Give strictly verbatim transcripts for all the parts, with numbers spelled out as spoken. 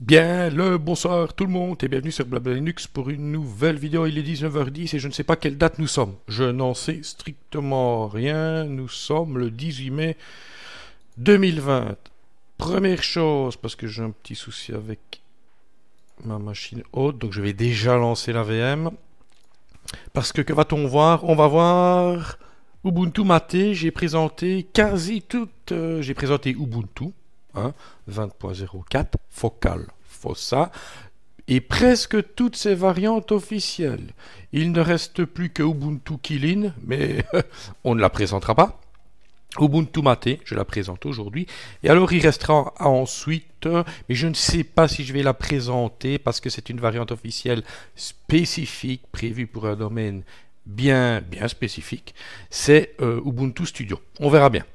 Bien, le bonsoir tout le monde et bienvenue sur Blabla Linux pour une nouvelle vidéo. Il est dix-neuf heures dix et je ne sais pas quelle date nous sommes. Je n'en sais strictement rien. Nous sommes le dix-huit mai deux mille vingt. Première chose, parce que j'ai un petit souci avec ma machine haute, donc je vais déjà lancer la V M. Parce que que va-t-on voir? On va voir Ubuntu Mate. J'ai présenté quasi toutes... euh, j'ai présenté Ubuntu. Hein, vingt point zéro quatre, Focal, Fossa, et presque toutes ces variantes officielles. Il ne reste plus que Ubuntu Kylin, mais on ne la présentera pas. Ubuntu Mate, je la présente aujourd'hui. Et alors il restera ensuite, mais je ne sais pas si je vais la présenter parce que c'est une variante officielle spécifique, prévue pour un domaine bien, bien spécifique. C'est euh, Ubuntu Studio. On verra bien.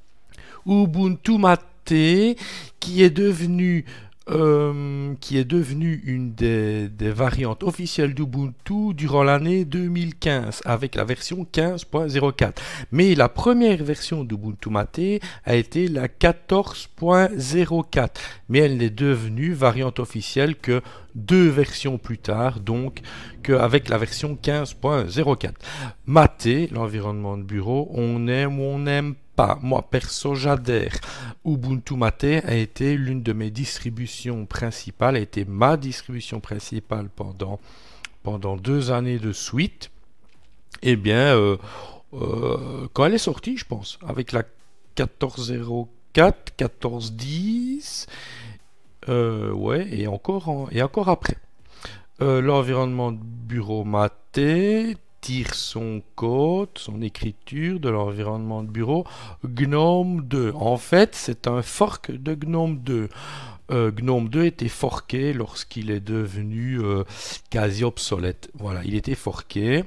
Ubuntu Mate qui est devenu euh, qui est devenu une des, des variantes officielles d'Ubuntu durant l'année deux mille quinze avec la version quinze point zéro quatre. Mais la première version d'Ubuntu Mate a été la quatorze point zéro quatre. Mais elle n'est devenue variante officielle que deux versions plus tard, donc qu'avec la version quinze point zéro quatre. Mate, l'environnement de bureau, on aime ou on n'aime pas. Moi, perso, j'adhère. Ubuntu Mate a été l'une de mes distributions principales, a été ma distribution principale pendant, pendant deux années de suite. Eh bien, euh, euh, quand elle est sortie, je pense, avec la quatorze zéro quatre, quatorze dix, euh, ouais, et encore, en, et encore après. Euh, l'environnement de bureau Mate tire son code, son écriture de l'environnement de bureau GNOME deux. En fait, c'est un fork de GNOME deux. Euh, GNOME deux était forqué lorsqu'il est devenu euh, quasi obsolète. Voilà, il était forqué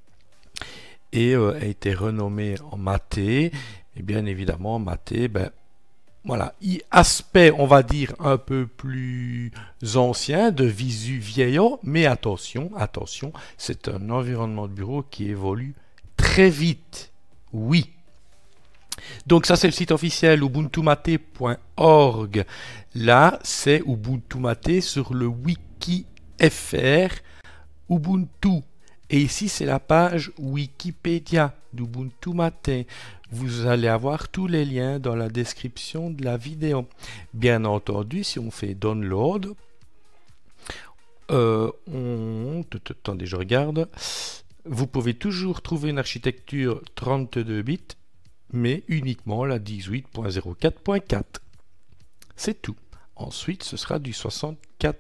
et euh, a été renommé en Mate. Et bien évidemment, Mate, ben, voilà, aspect, on va dire, un peu plus ancien, de visu vieillot, mais attention, attention, c'est un environnement de bureau qui évolue très vite. Oui. Donc ça, c'est le site officiel ubuntu mate point org. Là, c'est Ubuntu Mate sur le wiki F R Ubuntu. Et ici, c'est la page Wikipédia d'Ubuntu Mate. Vous allez avoir tous les liens dans la description de la vidéo. Bien entendu, si on fait download, euh, on... attendez, je regarde. Vous pouvez toujours trouver une architecture trente-deux bits, mais uniquement la dix-huit point zéro quatre point quatre. C'est tout. Ensuite, ce sera du soixante-quatre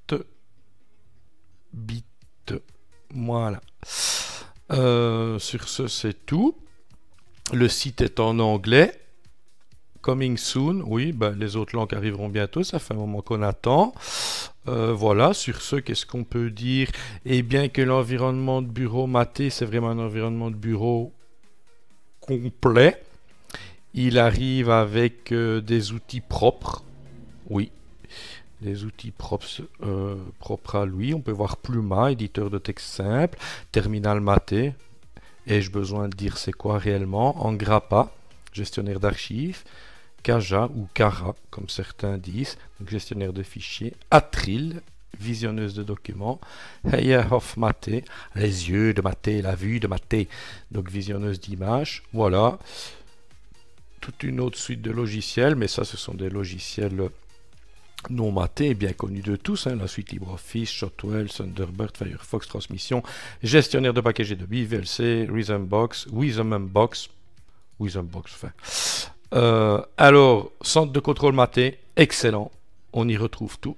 bits. Voilà. Euh, sur ce, c'est tout. Le site est en anglais. Coming soon. Oui, ben, les autres langues arriveront bientôt. Ça fait un moment qu'on attend. Euh, voilà. Sur ce, qu'est-ce qu'on peut dire? Eh bien que l'environnement de bureau Mate, c'est vraiment un environnement de bureau complet. Il arrive avec euh, des outils propres. Oui. Des outils propres, euh, propres à lui. On peut voir Pluma, éditeur de texte simple, Terminal Mate. Ai-je besoin de dire c'est quoi réellement? Engrappa, gestionnaire d'archives, Kaja ou Kara, comme certains disent, donc gestionnaire de fichiers, Atril, visionneuse de documents, Heyer of Mate, les yeux de Mate, la vue de Mate, donc visionneuse d'images. Voilà. Toute une autre suite de logiciels, mais ça, ce sont des logiciels non Mate, bien connu de tous, hein, la suite LibreOffice, Shotwell, Thunderbird, Firefox, Transmission, gestionnaire de package de V L C, Rhythmbox, Rhythmbox, Rhythmbox, enfin. Euh, alors, centre de contrôle Mate, excellent, on y retrouve tout.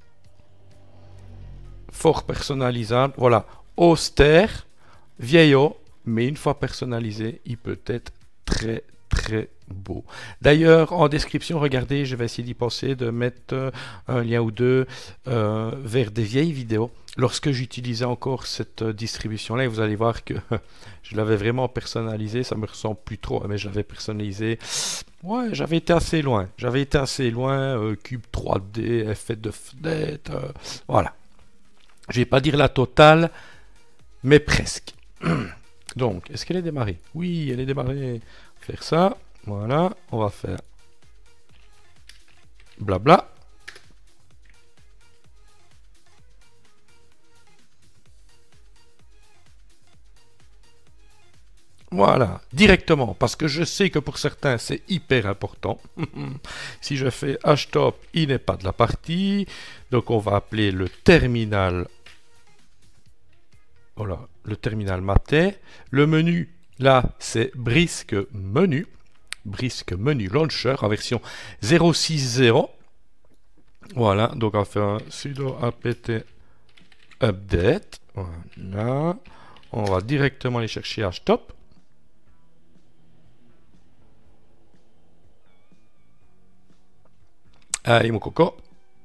Fort personnalisable, voilà, austère, vieillot, mais une fois personnalisé, il peut être très très beau. D'ailleurs, en description, regardez, je vais essayer d'y penser, de mettre euh, un lien ou deux euh, vers des vieilles vidéos. Lorsque j'utilisais encore cette euh, distribution-là, et vous allez voir que je l'avais vraiment personnalisé, ça me ressemble plus trop, mais je l'avais personnalisé. Ouais, j'avais été assez loin. J'avais été assez loin, euh, cube trois D, effet de fenêtre, euh, voilà. Je vais pas dire la totale, mais presque. Donc, est-ce qu'elle est démarrée? Oui, elle est démarrée. Faire ça, voilà, on va faire blabla. Voilà, directement, parce que je sais que pour certains, c'est hyper important. Si je fais htop, il n'est pas de la partie. Donc, on va appeler le terminal. Voilà, le terminal maté. Le menu, là, c'est Brisk Menu. Brisk Menu Launcher en version zéro six zéro. Voilà, donc on va faire un sudo apt update. Voilà. On va directement aller chercher htop. Allez, mon coco.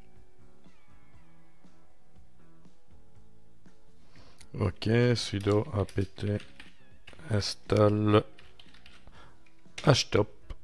Ok, sudo apt install htop.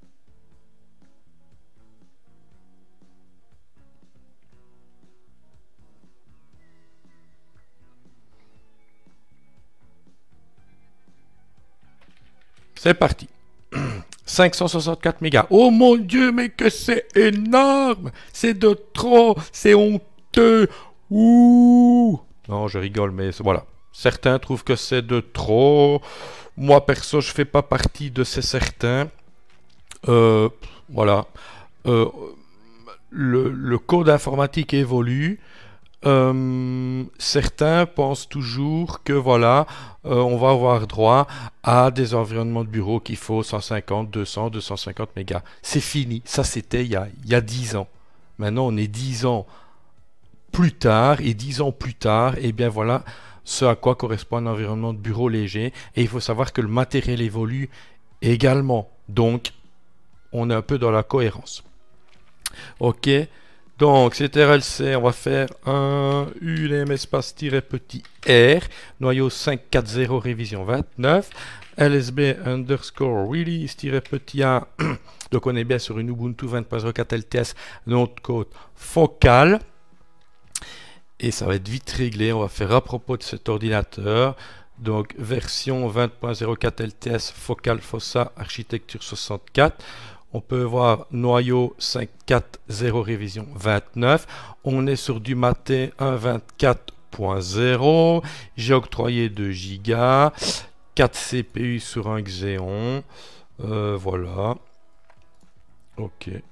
C'est parti. cinq cent soixante-quatre mégas. Oh mon Dieu, mais que c'est énorme! C'est de trop! C'est honteux! Ouh! Non, je rigole, mais voilà. Certains trouvent que c'est de trop. Moi, perso, je fais pas partie de ces certains. Euh, voilà. Euh, le, le code informatique évolue. Euh, certains pensent toujours que voilà, euh, on va avoir droit à des environnements de bureau qu'il faut cent cinquante, deux cents, deux cent cinquante mégas. C'est fini, ça c'était il y a, il y a dix ans. Maintenant on est dix ans plus tard, et dix ans plus tard, et bien voilà ce à quoi correspond un environnement de bureau léger. Et il faut savoir que le matériel évolue également. Donc on est un peu dans la cohérence. Ok. Donc, C T R L C, on va faire un U L M espace-petit R, noyau cinq cent quarante révision vingt-neuf, L S B underscore release-petit A, donc on est bien sur une Ubuntu vingt point zéro quatre L T S, notre code focal, et ça va être vite réglé, on va faire à propos de cet ordinateur, donc version vingt point zéro quatre L T S, focal, fossa, architecture soixante-quatre, on peut voir noyau cinq cent quarante révision vingt-neuf. On est sur du Maté un point vingt-quatre point zéro. J'ai octroyé deux gigas. quatre C P U sur un Xeon. Euh, voilà. Ok. Et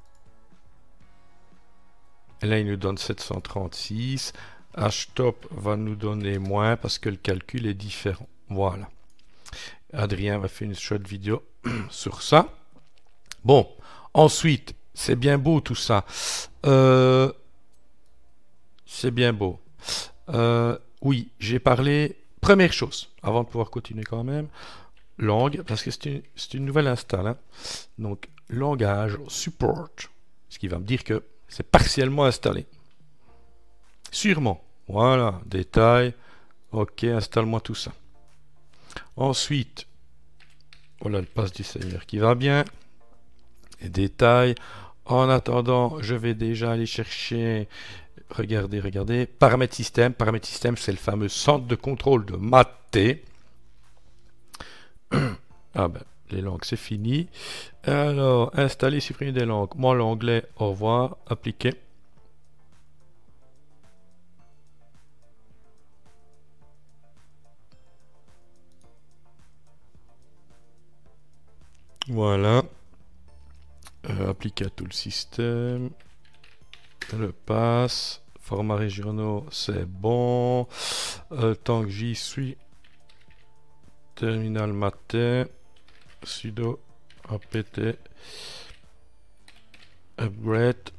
là, il nous donne sept cent trente-six. Htop va nous donner moins parce que le calcul est différent. Voilà. Adrien va faire une chouette vidéo sur ça. Bon, ensuite, c'est bien beau tout ça. Euh, c'est bien beau. Euh, oui, j'ai parlé. Première chose, avant de pouvoir continuer quand même, langue, parce que c'est une, une nouvelle install. Hein. Donc, langage support, ce qui va me dire que c'est partiellement installé. Sûrement. Voilà, détail. Ok, installe-moi tout ça. Ensuite, voilà le pass du Seigneur qui va bien. Et détails. En attendant, je vais déjà aller chercher, regardez, regardez, paramètres système. Paramètres système, c'est le fameux centre de contrôle de Maté. Ah ben, les langues, c'est fini. Alors, installer, supprimer des langues. Moi, l'anglais, au revoir, appliquer. Voilà. Euh, appliquer à tout le système. Le pass. Format régionaux, c'est bon. Euh, tant que j'y suis. Terminal matin. Sudo apt upgrade.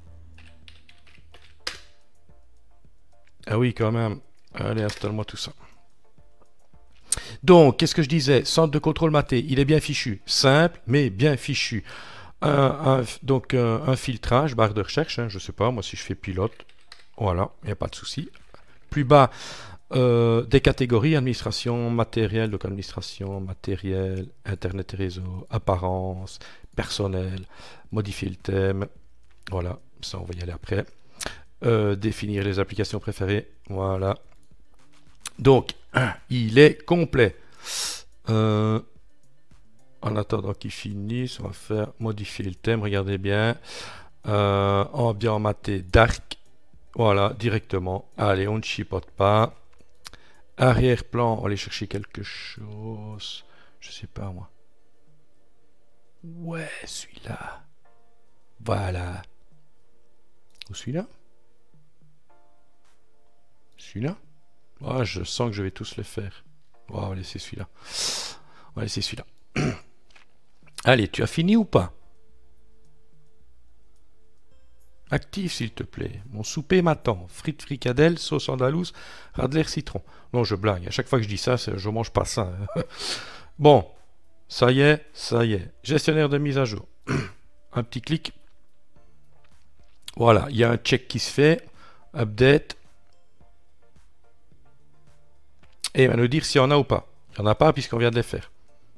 Ah oui, quand même. Allez, installe-moi tout ça. Donc, qu'est-ce que je disais? Centre de contrôle maté, il est bien fichu. Simple, mais bien fichu. Un, un, donc, un, un filtrage, barre de recherche, hein, je sais pas, moi si je fais pilote, voilà, il n'y a pas de souci. Plus bas, euh, des catégories, administration, matériel, donc administration, matériel, internet et réseau, apparence, personnel, modifier le thème, voilà, ça on va y aller après. Euh, définir les applications préférées, voilà. Donc, il est complet. Euh, en attendant qu'il finisse, on va faire modifier le thème, regardez bien. Euh, ambiant maté dark, voilà, directement. Allez, on ne chipote pas. Arrière-plan, on va aller chercher quelque chose. Je sais pas moi. Ouais, celui-là. Voilà. Ou celui-là? Celui-là? Ah, je sens que je vais tous les faire. Oh, on va laisser celui-là. On va laisser celui-là. Allez, tu as fini ou pas? Active, s'il te plaît. Mon souper m'attend. Frites fricadelles, sauce andalouse, radler citron. Non, je blague. À chaque fois que je dis ça, je mange pas ça. Bon, ça y est, ça y est. Gestionnaire de mise à jour. Un petit clic. Voilà, il y a un check qui se fait. Update. Et il va nous dire s'il y en a ou pas. Il n'y en a pas puisqu'on vient de les faire.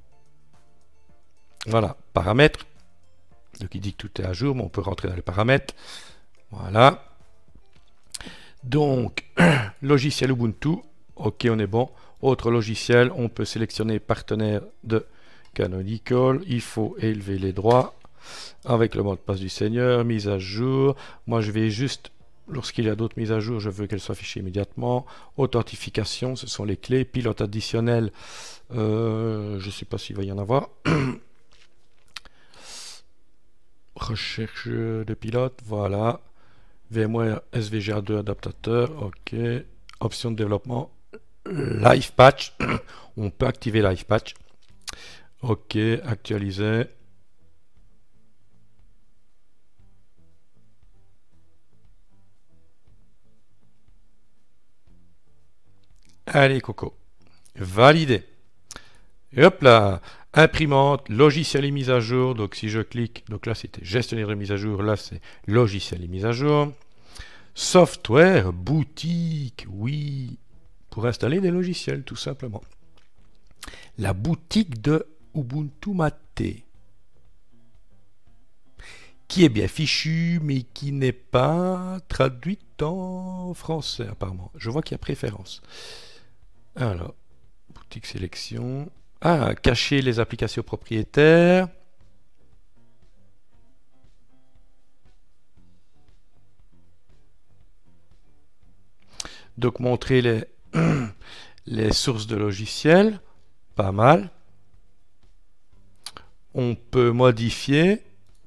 Voilà, paramètres. Donc il dit que tout est à jour, mais on peut rentrer dans les paramètres. Voilà. Donc, logiciel Ubuntu. Ok, on est bon. Autre logiciel, on peut sélectionner partenaire de Canonical. Il faut élever les droits avec le mot de passe du seigneur. Mise à jour. Moi, je vais juste, lorsqu'il y a d'autres mises à jour, je veux qu'elles soient affichées immédiatement. Authentification, ce sont les clés. Pilote additionnel, euh, je ne sais pas s'il va y en avoir. Recherche de pilote, voilà. VMware S V G A deux adaptateur, ok. Option de développement, Live Patch. On peut activer Live Patch. Ok, actualiser. Allez, Coco. Validé. Et hop là. Imprimante, logiciel et mise à jour. Donc si je clique, donc là c'était gestionnaire de mise à jour, là c'est logiciel et mise à jour. Software, boutique, oui, pour installer des logiciels tout simplement. La boutique de Ubuntu Mate, qui est bien fichue mais qui n'est pas traduite en français apparemment. Je vois qu'il y a préférence. Alors, boutique sélection. Ah, cacher les applications propriétaires. Donc montrer les, les sources de logiciels. Pas mal. On peut modifier.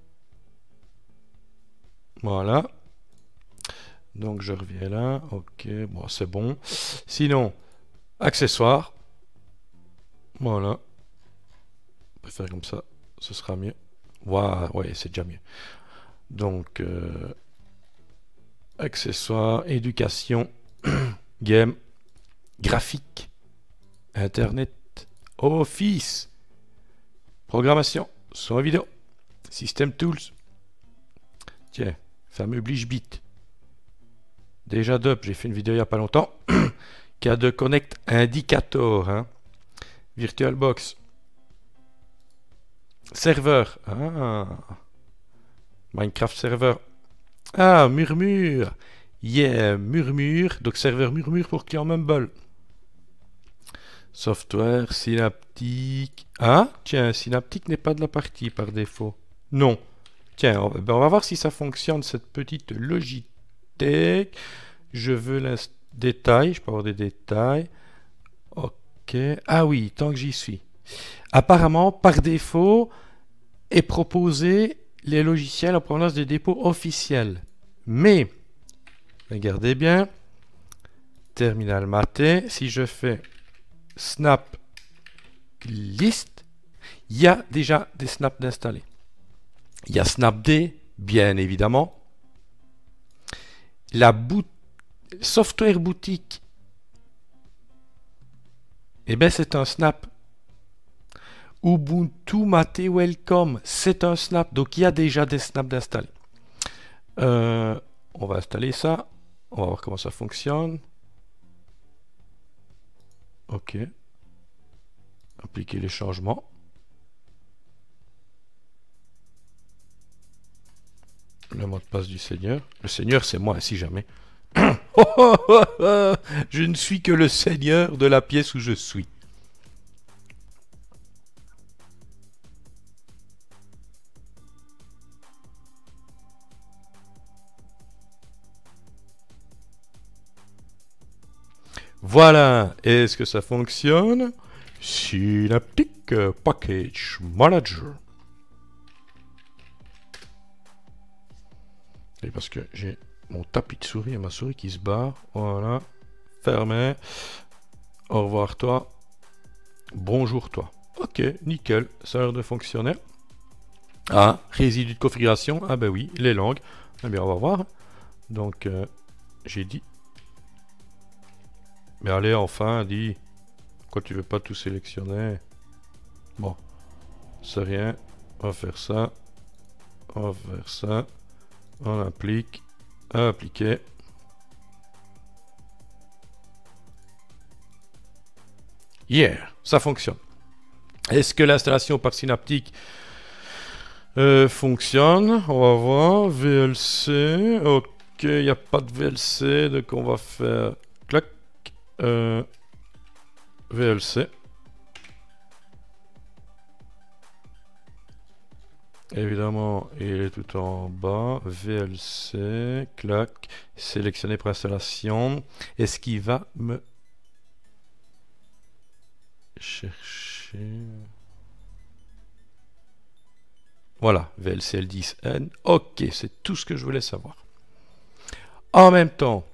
Voilà. Donc je reviens là. Ok, bon c'est bon. Sinon, accessoires. Voilà. On peut faire comme ça. Ce sera mieux. Waouh, ouais, c'est déjà mieux. Donc, euh, accessoires, éducation, game, graphique, internet, office, programmation, son et vidéo, system tools. Tiens, fameux BlichBit. Déjà d'up, j'ai fait une vidéo il n'y a pas longtemps. K deux Connect Indicator. Hein. VirtualBox. Serveur. Ah. Minecraft serveur. Ah, Murmure. Yeah, Murmure. Donc serveur Murmure pour client Mumble. Software, Synaptic. Ah, tiens, Synaptic n'est pas de la partie par défaut. Non. Tiens, on, ben on va voir si ça fonctionne, cette petite Logitech. Je veux les détails. Je peux avoir des détails. Ok. Ah oui, tant que j'y suis. Apparemment, par défaut, est proposé les logiciels en provenance des dépôts officiels. Mais, regardez bien, terminal Mate, si je fais snap list, il y a déjà des snaps d'installer. Il y a snapd, bien évidemment. La boot software boutique, eh bien c'est un snap. Ubuntu Mate Welcome, c'est un snap. Donc il y a déjà des snaps d'installer. Euh, on va installer ça. On va voir comment ça fonctionne. Ok. Appliquer les changements. Le mot de passe du Seigneur. Le Seigneur, c'est moi, si jamais. Je ne suis que le Seigneur de la pièce où je suis. Voilà. Est-ce que ça fonctionne? Synaptic Package Manager. Et parce que j'ai mon tapis de souris et ma souris qui se barre. Voilà. Fermé. Au revoir toi. Bonjour toi. Ok, nickel. Ça a l'air de fonctionner. Ah, résidu de configuration. Ah ben oui, les langues. Eh bien, on va voir. Donc, euh, j'ai dit. Mais allez, enfin, dis. Pourquoi tu veux pas tout sélectionner? Bon. C'est rien. On va faire ça. On va faire ça. On applique. Appliquer. Yeah, ça fonctionne. Est-ce que l'installation par Synaptic euh, fonctionne? On va voir. V L C. Ok, il n'y a pas de V L C. Donc on va faire clac. Euh, V L C. Évidemment, il est tout en bas. V L C, clac, sélectionner pour installation. Est-ce qu'il va me chercher? Voilà, V L C L dix N. Ok, c'est tout ce que je voulais savoir. En même temps,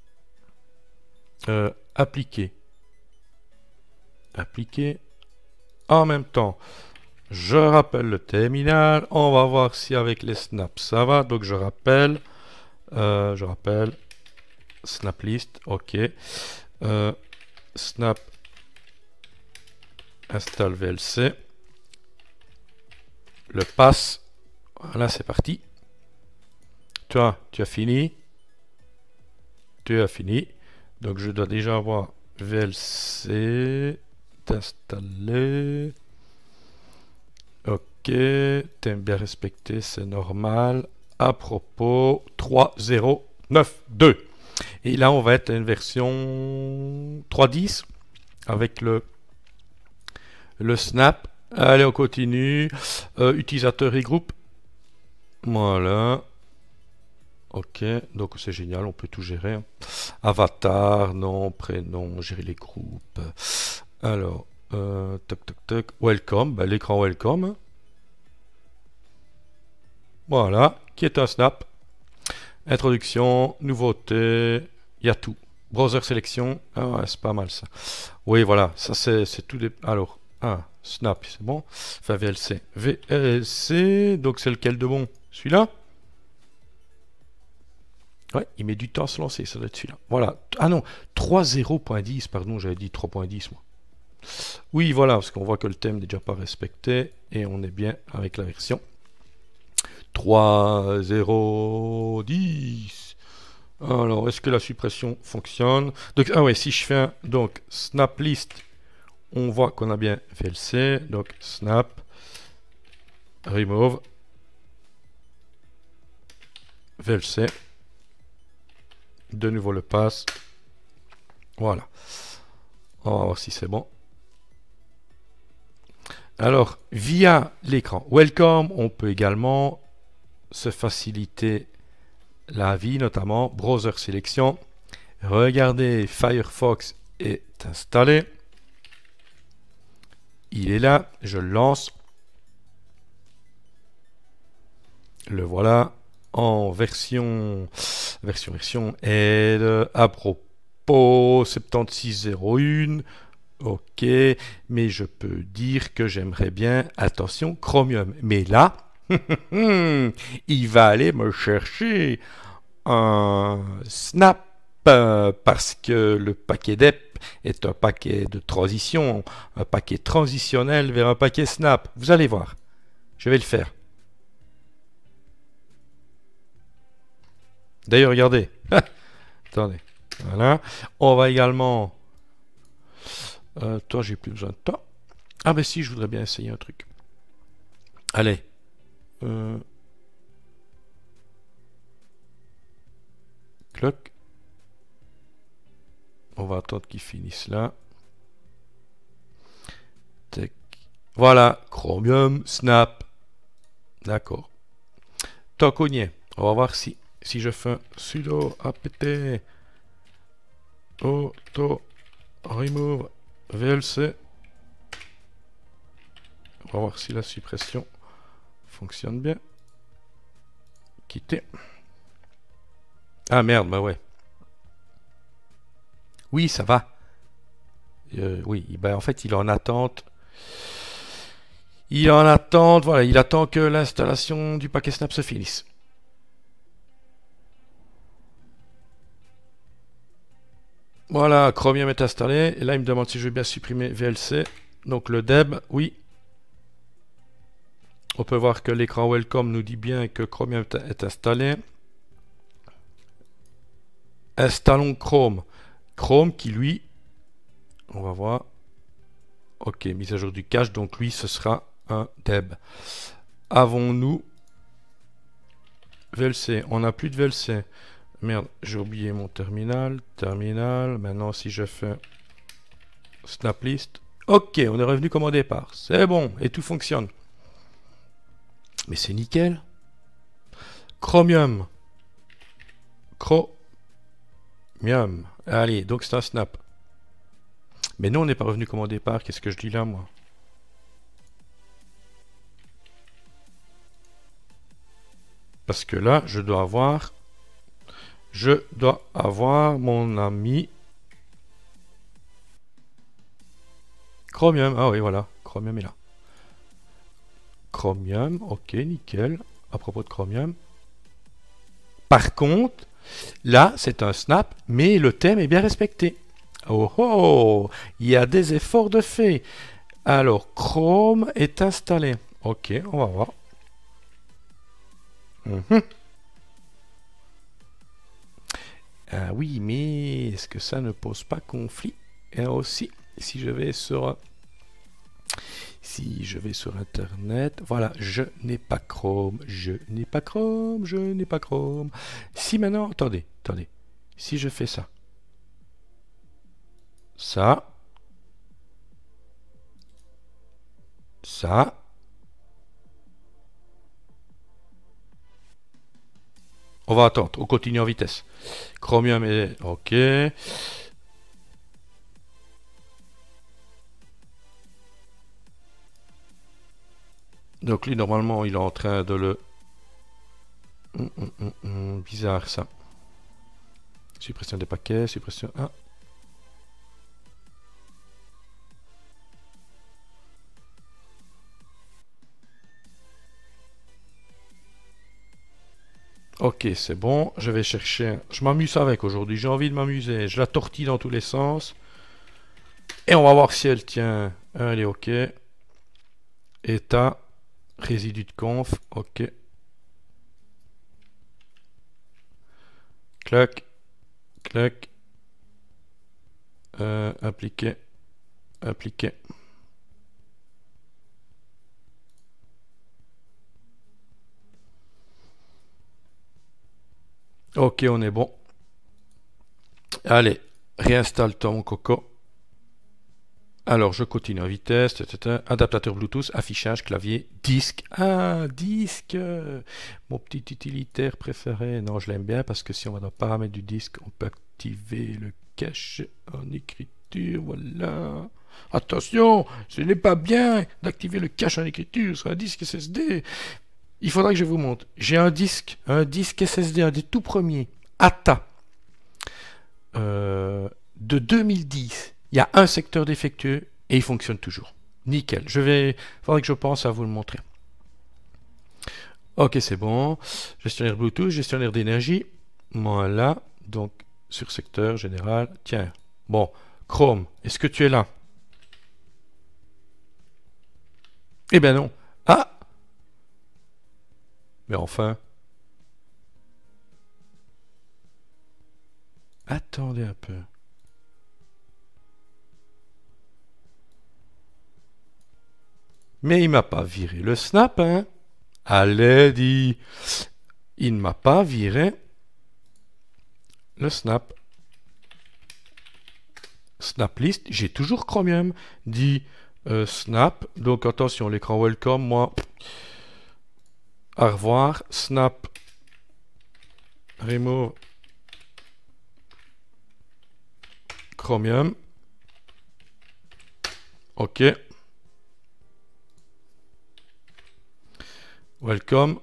euh, appliquer. Appliquer. En même temps. Je rappelle le terminal. On va voir si avec les snaps ça va. Donc je rappelle. Euh, je rappelle. Snap list. Ok. Euh, snap. Installe V L C. Le passe. Voilà, c'est parti. Toi, tu as fini. Tu as fini. Donc je dois déjà avoir V L C installé. Ok, t'aimes bien respecter, c'est normal. À propos, trois zéro neuf deux. Et là, on va être à une version trois dix avec le, le snap. Allez, on continue. Euh, utilisateur et groupe. Voilà. Ok, donc c'est génial, on peut tout gérer. Avatar, nom, prénom, gérer les groupes. Alors, euh, toc toc toc, welcome, ben, l'écran welcome. Voilà, qui est un snap. Introduction, nouveauté, il y a tout. Browser sélection, ah ouais, c'est pas mal ça. Oui, voilà, ça c'est tout des... Alors, ah, snap, c'est bon. Enfin, V L C. V L C, donc c'est lequel de bon? Celui-là? Ouais, il met du temps à se lancer, ça doit être celui-là. Voilà. Ah non, trois zéro point dix, pardon, j'avais dit trois point dix moi. Oui, voilà, parce qu'on voit que le thème n'est déjà pas respecté et on est bien avec la version trois zéro dix. Alors, est-ce que la suppression fonctionne? Donc, ah ouais, si je fais un donc snap list, on voit qu'on a bien V L C. Donc, snap, remove, V L C. De nouveau le pass. Voilà. On va voir si c'est bon. Alors, via l'écran Welcome, on peut également se faciliter la vie, notamment browser sélection. Regardez, Firefox est installé. Il est là, je le lance. Le voilà en version, version, version aide à propos soixante-seize zéro un. Ok, mais je peux dire que j'aimerais bien, attention, Chromium. Mais là, il va aller me chercher un snap euh, parce que le paquet D E P est un paquet de transition, un paquet transitionnel vers un paquet snap. Vous allez voir, je vais le faire. D'ailleurs, regardez. Attendez. Voilà. On va également... Euh, toi, j'ai plus besoin de toi. Ah ben si, je voudrais bien essayer un truc. Allez. Euh... Cloc. On va attendre qu'il finisse là. Tac. Voilà. Chromium, Snap. D'accord. Tant qu'on y est, on va voir si... Si je fais un sudo apt auto remove V L C. va voir si la suppression fonctionne bien. Quitter. Ah merde, bah ouais. Oui, ça va. Euh, oui, bah en fait, il est en attente. Il est en attente, voilà, il attend que l'installation du paquet Snap se finisse. Voilà, Chromium est installé. Et là, il me demande si je veux bien supprimer V L C. Donc le deb, oui. On peut voir que l'écran Welcome nous dit bien que Chromium est installé. Installons Chrome. Chrome qui, lui, on va voir. Ok, mise à jour du cache. Donc lui, ce sera un deb. Avons-nous V L C? On n'a plus de V L C. Merde, j'ai oublié mon terminal. Terminal. Maintenant, si je fais Snap List. Ok, on est revenu comme au départ. C'est bon, et tout fonctionne. Mais c'est nickel. Chromium. Chromium. Allez, donc c'est un snap. Mais non, on n'est pas revenu comme au départ. Qu'est-ce que je dis là, moi? Parce que là, je dois avoir... Je dois avoir mon ami... Chromium. Ah oui, voilà. Chromium est là. Chromium. Ok, nickel. À propos de Chromium. Par contre, là, c'est un snap, mais le thème est bien respecté. Oh oh, il y a des efforts de fait. Alors, Chrome est installé. Ok, on va voir. Mmh. Ah oui, mais est-ce que ça ne pose pas conflit? Et aussi, si je vais sur... Si je vais sur Internet, voilà, je n'ai pas Chrome, je n'ai pas Chrome, je n'ai pas Chrome. Si maintenant, attendez, attendez, si je fais ça, ça, ça, on va attendre, on continue en vitesse. Chromium est OK. Donc lui, normalement, il est en train de le... Hum, hum, hum, hum, bizarre, ça. Suppression des paquets, suppression... Ah. Ok, c'est bon. Je vais chercher... Je m'amuse avec aujourd'hui. J'ai envie de m'amuser. Je la tortille dans tous les sens. Et on va voir si elle tient. Elle est OK. État. Résidu de conf. OK. Clac. Clac. Euh, appliquer. Appliquer. Ok, on est bon. Allez, réinstalle ton coco. Alors, je continue en vitesse. Tata, adaptateur Bluetooth, affichage, clavier, disque. Ah, disque. Mon petit utilitaire préféré. Non, je l'aime bien parce que si on va dans paramètres du disque, on peut activer le cache en écriture. Voilà. Attention, ce n'est pas bien d'activer le cache en écriture sur un disque S S D. Il faudra que je vous montre. J'ai un disque, un disque S S D, un des tout premiers, A T A, euh, de deux mille dix. Il y a un secteur défectueux et il fonctionne toujours. Nickel. Je vais, il faudrait que je pense à vous le montrer. Ok, c'est bon. Gestionnaire Bluetooth, gestionnaire d'énergie. Voilà. Donc, sur secteur général. Tiens. Bon. Chrome, est-ce que tu es là? Eh ben non. Ah! Mais enfin. Attendez un peu. Mais il m'a pas viré le snap, hein? Allez, dit. Il ne m'a pas viré le snap. Snap list, j'ai toujours Chromium. Dit euh, snap. Donc attention, l'écran welcome, moi. Au revoir. Snap. Remove. Chromium. OK. Welcome.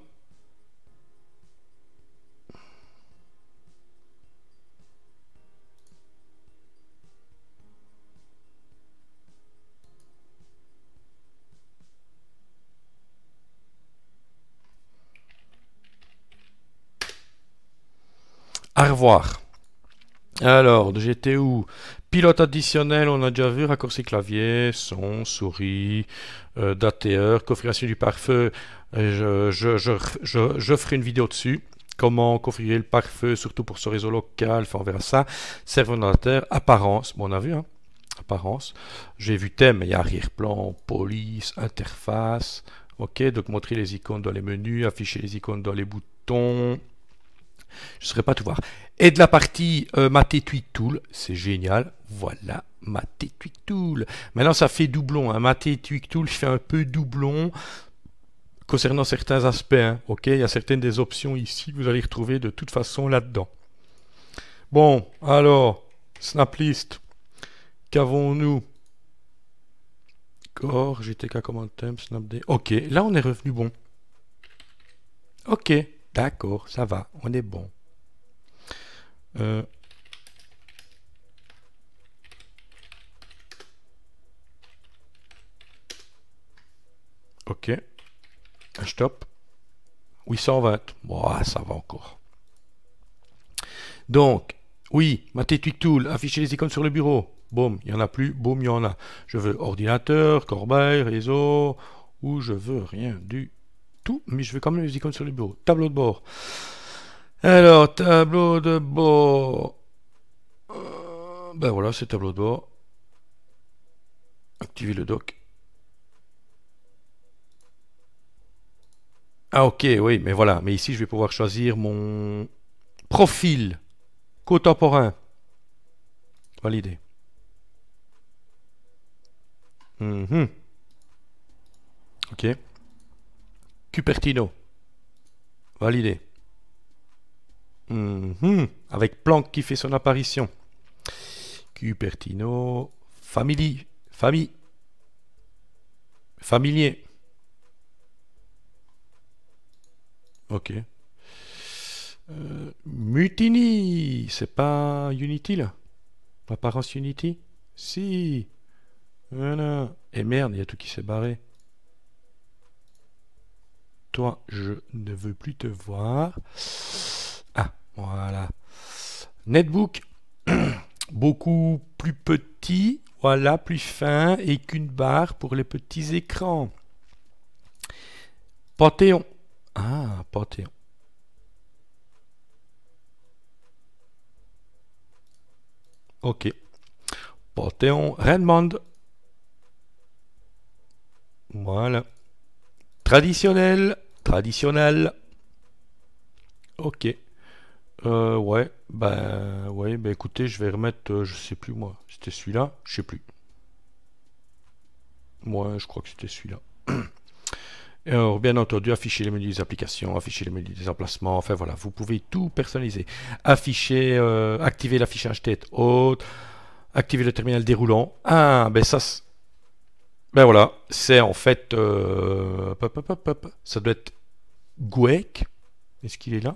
Au revoir. Alors, j'étais où? Pilote additionnel, on a déjà vu, raccourci clavier, son, souris, euh, dateur, configuration du pare-feu. Je, je, je, je, je ferai une vidéo dessus. Comment configurer le pare-feu, surtout pour ce réseau local, enfin on verra ça. Serveur navigateur, apparence, bon on a vu, hein. Apparence. J'ai vu thème, il y a arrière-plan, police, interface. Ok, donc montrer les icônes dans les menus, afficher les icônes dans les boutons. Je ne saurais pas tout voir. Et de la partie euh, Maté Tweak Tool, c'est génial. Voilà, Maté Tweak Tool. Maintenant, ça fait doublon. Hein. Maté Tweak Tool fait un peu doublon concernant certains aspects. Hein. Ok, il y a certaines des options ici que vous allez retrouver de toute façon là-dedans. Bon, alors, Snaplist. Qu'avons-nous? Core, G T K Command Temp, Snapd. Ok, là on est revenu bon. Ok. D'accord, ça va, on est bon. Euh... Ok. Stop. huit cent vingt. Bon, ça va encore. Donc, oui, Maté Tweak Tool, afficher les icônes sur le bureau. Boum, il n'y en a plus. Boum, il y en a. Je veux ordinateur, corbeille, réseau, ou je veux rien du tout, mais je veux quand même les icônes sur le bureau. Tableau de bord. Alors, tableau de bord. Euh, ben voilà, c'est tableau de bord. Activer le dock. Ah ok, oui, mais voilà. Mais ici, je vais pouvoir choisir mon profil contemporain. Validé. Mm-hmm. Ok. Cupertino. Validé. Mm-hmm. Avec Planck qui fait son apparition. Cupertino. Famille. Famille. Familier. Ok. Euh, Mutiny. C'est pas Unity là? Apparence Unity? Si. Voilà. Et merde, il y a tout qui s'est barré. Toi, je ne veux plus te voir. Ah, voilà. Netbook. Beaucoup plus petit. Voilà, plus fin. Et qu'une barre pour les petits écrans. Panthéon. Ah, Panthéon. Ok. Panthéon Redmond. Voilà. Traditionnel. Traditionnel. Ok. Euh, ouais. Bah, ouais. Bah, écoutez, je vais remettre. Euh, je sais plus moi. C'était celui-là. Je sais plus. Moi, je crois que c'était celui-là. Alors, bien entendu, afficher les menus des applications, afficher les menus des emplacements, enfin voilà, vous pouvez tout personnaliser. Afficher, euh, activer l'affichage tête haute, activer le terminal déroulant. Ah, ben ça, ben voilà, c'est en fait, euh, pop, pop, pop, pop. Ça doit être Gwek. Est-ce qu'il est là?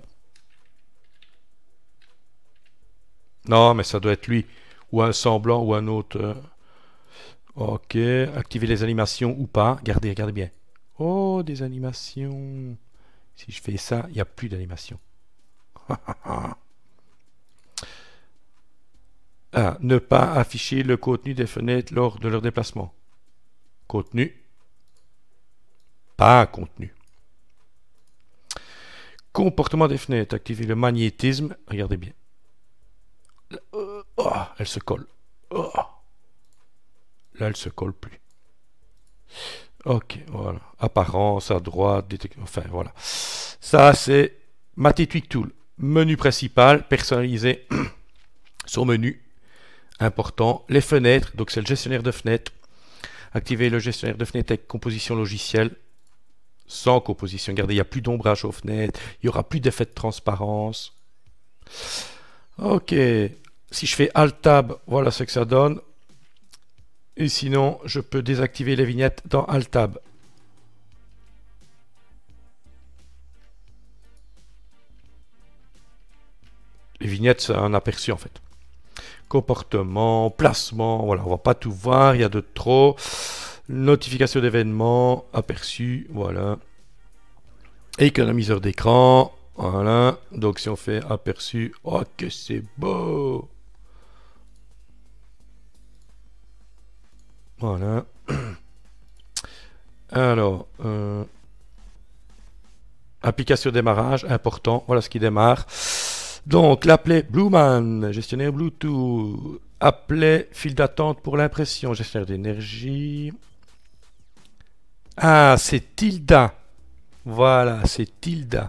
Non, mais ça doit être lui, ou un semblant, ou un autre. euh. Ok, activer les animations ou pas. Regardez, regardez bien. Oh, des animations. Si je fais ça, il n'y a plus d'animation. Ah, ne pas afficher le contenu des fenêtres lors de leur déplacement. Contenu. Pas contenu. Comportement des fenêtres. Activer le magnétisme. Regardez bien. Oh, elle se colle. Oh. Là, elle se colle plus. Ok, voilà. Apparence à droite, détection. Enfin, voilà. Ça, c'est Maté Tweak Tool. Menu principal, personnalisé. Son menu. Important. Les fenêtres. Donc, c'est le gestionnaire de fenêtres. Activer le gestionnaire de fenêtres avec composition logicielle. Sans composition. Regardez, il n'y a plus d'ombrage aux fenêtres. Il n'y aura plus d'effet de transparence. Ok. Si je fais Alt-Tab, voilà ce que ça donne. Et sinon, je peux désactiver les vignettes dans Alt-Tab. vignette, c'est un aperçu en fait. Comportement, placement, voilà, on va pas tout voir, il y a de trop. Notification d'événements, aperçu, voilà. Économiseur d'écran, voilà. Donc si on fait aperçu, oh que c'est beau. Voilà. Alors, euh, application démarrage, important, voilà ce qui démarre. Donc, l'applet Blueman, gestionnaire Bluetooth, applet file d'attente pour l'impression, gestionnaire d'énergie. Ah, c'est Tilda. Voilà, c'est Tilda.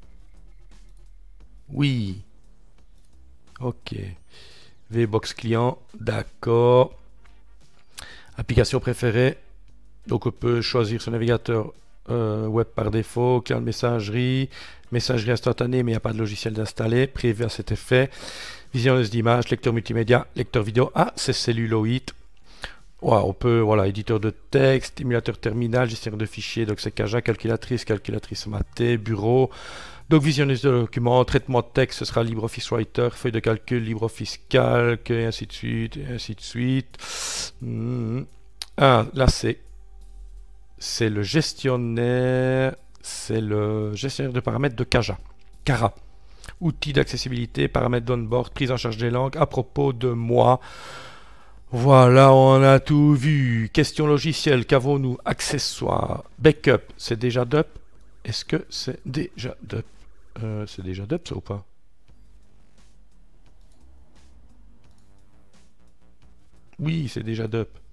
Oui. Ok. V-Box client, d'accord. Application préférée. Donc, on peut choisir son navigateur euh, web par défaut, client de messagerie, messagerie instantanée, mais il n'y a pas de logiciel d'installer, prévu à cet effet. Visionneuse d'images, lecteur multimédia, lecteur vidéo. Ah, c'est celluloïd. Ouais, on peut, voilà, éditeur de texte, émulateur terminal, gestionnaire de fichiers, donc c'est Caja, calculatrice, calculatrice matée, bureau. Donc visionneuse de documents, traitement de texte, ce sera LibreOffice Writer, feuille de calcul, LibreOffice Calc, et ainsi de suite, et ainsi de suite. Mmh. Ah, là c'est c'est le gestionnaire, c'est le gestionnaire de paramètres de Caja, Cara. Outils d'accessibilité, paramètres d'onboard, prise en charge des langues, à propos de moi. Voilà, on a tout vu. Question logicielle, qu'avons-nous? Accessoires, backup, c'est déjà D U P? Est-ce que c'est déjà D U P? euh, C'est déjà D U P ça ou pas? Oui, c'est déjà D U P.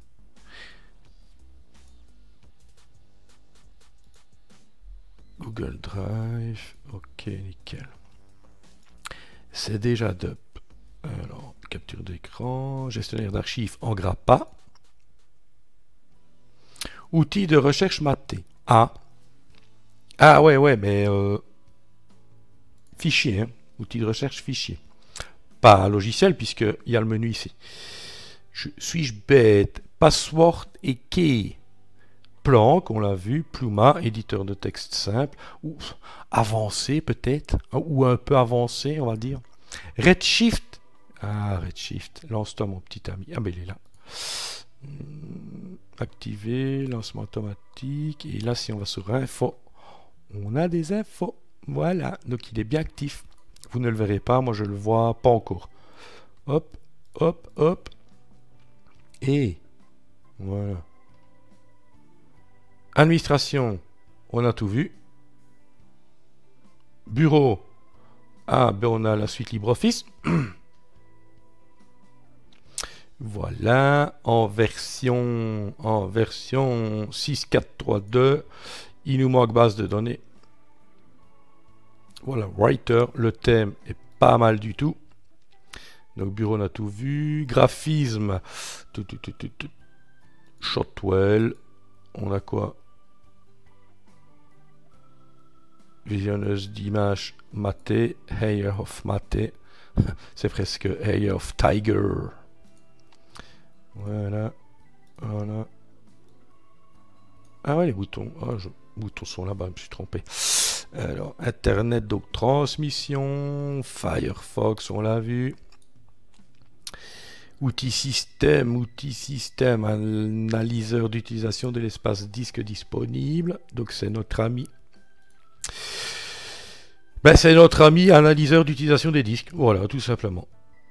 Google Drive, ok, nickel. C'est déjà D U P. Alors, capture d'écran, gestionnaire d'archives en grappa. Outils de recherche maté. Ah. Ah ouais, ouais, mais euh, fichier, hein. Outils de recherche fichier. Pas logiciel, puisqu'il y a le menu ici. Suis-je bête? Password et key. Planck, on l'a vu. Pluma, éditeur de texte simple. Ou avancé peut-être. Ou un peu avancé, on va dire. Redshift. Ah, Redshift. Lance-toi, mon petit ami. Ah, ben il est là. Activer, lancement automatique. Et là, si on va sur info, on a des infos. Voilà. Donc, il est bien actif. Vous ne le verrez pas. Moi, je le vois pas encore. Hop, hop, hop. Et voilà. Administration, on a tout vu. Bureau, ah ben on a la suite LibreOffice. Voilà, en version en version six point quatre point trois point deux, il nous manque base de données. Voilà, Writer, le thème est pas mal du tout. Donc bureau on a tout vu. Graphisme, tout, tout, tout, tout, tout. Shotwell, on a quoi? Visionneuse d'images maté, Hair of maté, c'est presque Hair of Tiger. Voilà, voilà. Ah ouais, les boutons, ah, je... les boutons sont là-bas, je me suis trompé. Alors, Internet, donc transmission, Firefox, on l'a vu. Outils système, outils système, analyseur d'utilisation de l'espace disque disponible. Donc c'est notre ami. Ben, c'est notre ami analyseur d'utilisation des disques. Voilà, tout simplement.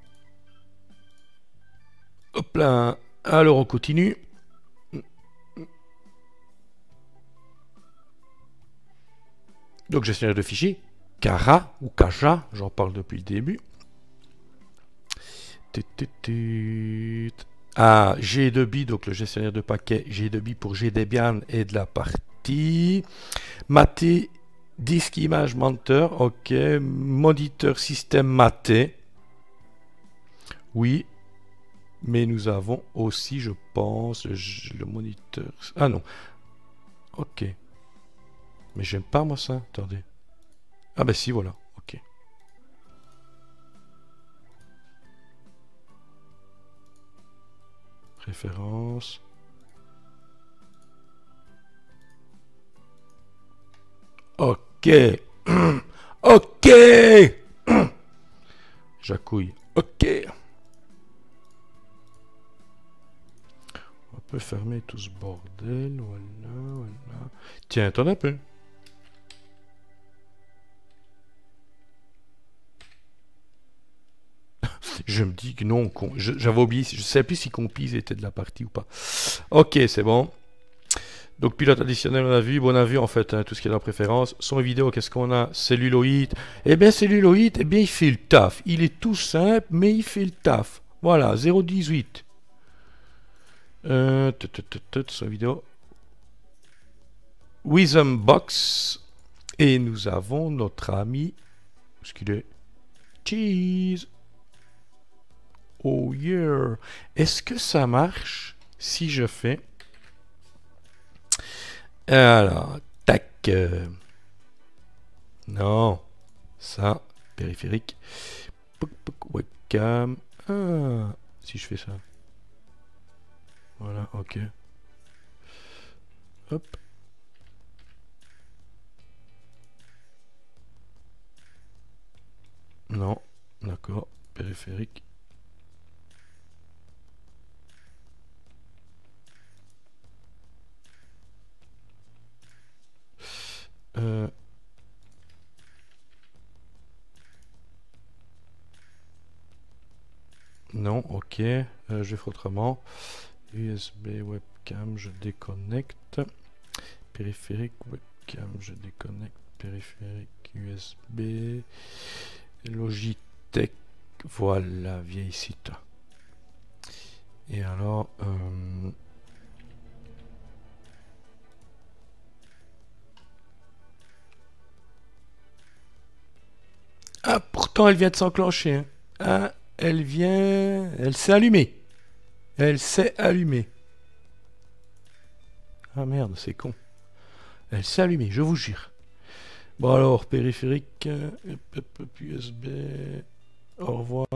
Hop là. Alors on continue. Donc gestionnaire de fichiers. Cara ou Caja, j'en parle depuis le début. Ah, G deux B, donc le gestionnaire de paquets G deux B pour G Debian et de la partie. Maté, disque image menteur, ok. Moniteur système maté. Oui. Mais nous avons aussi, je pense, le, le moniteur. Ah non. Ok. Mais j'aime pas moi ça. Attendez. Ah ben si, voilà. Ok. Préférence. Ok. Ok. Jacouille. Ok. On peut fermer tout ce bordel. Voilà, voilà. Tiens, t'en as peu. Je me dis que non, j'avais oublié, je ne sais plus si Compise était de la partie ou pas. Ok, c'est bon. Donc pilote additionnel, on a vu, bon, on a vu en fait hein, tout ce qui est dans la préférence. Son vidéo, qu'est-ce qu'on a? Celluloïd. Eh bien celluloïd, eh bien il fait le taf. Il est tout simple, mais il fait le taf. Voilà, zéro dix-huit. Euh, son vidéo. Wisdom Box. Et nous avons notre ami. Où est-ce qu'il est? Cheese. Oh yeah. Est-ce que ça marche si je fais... Alors, tac. Euh, non. Ça, périphérique. Pouc, pouc, webcam. Ah, si je fais ça. Voilà, ok. Hop. Non, d'accord. Périphérique. Euh... Non, ok. Euh, je vais faire autrement. U S B webcam, je déconnecte. Périphérique webcam, je déconnecte. Périphérique U S B. Logitech. Voilà, vieille site. Et alors... Euh... Ah, pourtant elle vient de s'enclencher. Hein. Ah, elle vient... Elle s'est allumée. Elle s'est allumée. Ah merde, c'est con. Elle s'est allumée, je vous jure. Bon alors, périphérique, U S B, au revoir.